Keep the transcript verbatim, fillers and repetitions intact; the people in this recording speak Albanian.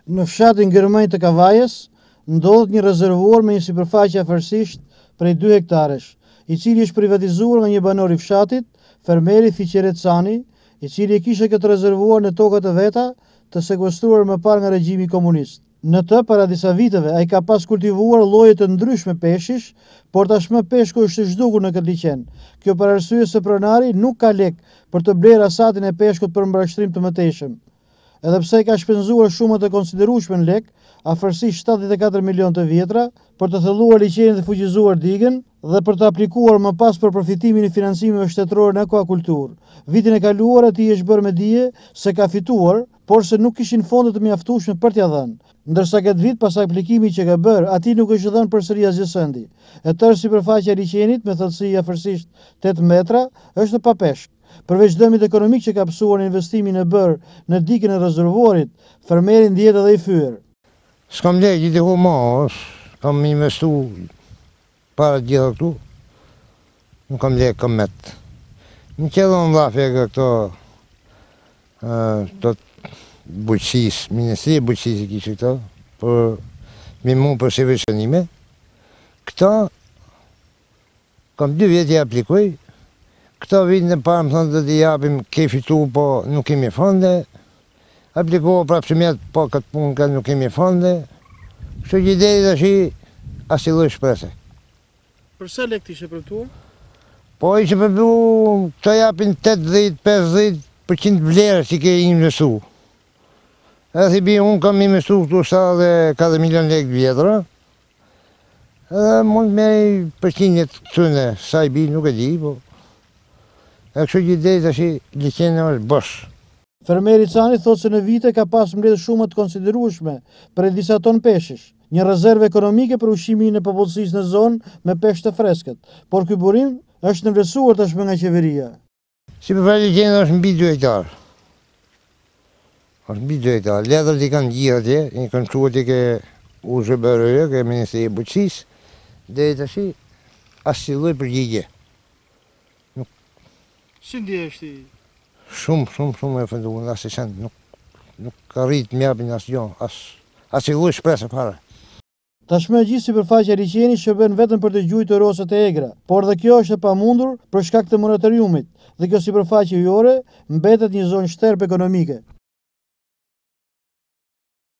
Në fshatin Gërmënj të Kavajës ndodhet një rezervuar me një sipërfaqe afërsisht prej dy hektaresh, i cili është privatizuar nga një banor i fshatit, fermeri Fiqeret Cani, i cili e kishte këtë rezervuar në tokat e veta të sekuestruar më parë nga regjimi komunist. Në të para disa viteve ai ka pas kultivuar lloje të ndryshme peshish, por tashmë peshku është i zhdukur në këtë liqen. Kjo për arsye se pronari nuk ka lek për të blerë rasatin e peshkut për mbrashtrim të mëtejshëm. Edhe pse ka shpenzuar shumë të konsiderueshme në lek, afërsisht shtatëdhjetë e katër milion të vjetra, për të thelluar liqenin dhe fuqizuar digën dhe për të aplikuar më pas për përfitimin e financimeve shtetërore në akvakulturë. Vitin e kaluar atij është bërë me dije se ka fituar, por se nuk kishin fonde të mjaftueshme për t'ia dhënë. Ndërsa këtë vit pas aplikimit që ka bërë, atij nuk është dhënë përsëri asgjë sendi. E tërë sipërfaqja e liqenit me thellësi afërsisht tetë metra është pa peshk. Përveç dëmit ekonomik që ka pësuar në investimin e bërë në dikën e rezervuarit, fermeri ndihet edhe i fyer. S'kam lek i diku mos, kam investu para gjitha këtu, nuk kam lek, kam met. Në qëllon dhafe këto të bujqësis, Ministri e Bujqësis i kishë këto, për mi mu për shqeveqënime. Këta, kam dy vjetë i aplikoj, këta vitë në parë më thonë dhe të japim ke fitu, po nuk kemi fonde, aplikohë prapë që mjetë, po këtë punë ka nuk kemi fonde, kështë që idejë dhe shi asiloj shprese. Përse lek t'ishe përtuar? Po ishe përtu, këta japin tetëdhjetë deri pesëdhjetë përqind vlerë që ke investu. Edhe thibi, unë kam investu këtu shtatëdhjetë e katër milion lekë vjetra, edhe mund me përqindjet këtune, sa i bi nuk e di, po. E kështu që idejë të shi liqenë është bosh. Fermeri Cani thotë se në vite ka pas mbledhur shumë të konsiderueshme për disa ton peshish, një rezervë ekonomike për ushqimin e popullsisë në zonë me peshë të freskët, por ky burim është nënvlerësuar tashmë nga qeveria. Sipërfaqja e liqenit është mbi dy hektarë. Është mbi dy hektarë. Letrat i kanë gjithë atje, i kanë çuar ti ke U Z B R E, ke Ministri i Bujqësisë, deri tash asnjë lloj përgjigje. Si ndihesh ti? Shumë, shumë, shumë e ofenduar, asë që nuk, nuk arrit më japin asgjë, as asnjë lloj shpresë fare. Tashmë gjithë sipërfaqja e liqenit shërben vetëm për të gjujtë rosët e egra, por dhe kjo është e pamundur për shkak të moratoriumit, dhe kjo sipërfaqe ujore mbetet një zonë shterp ekonomike.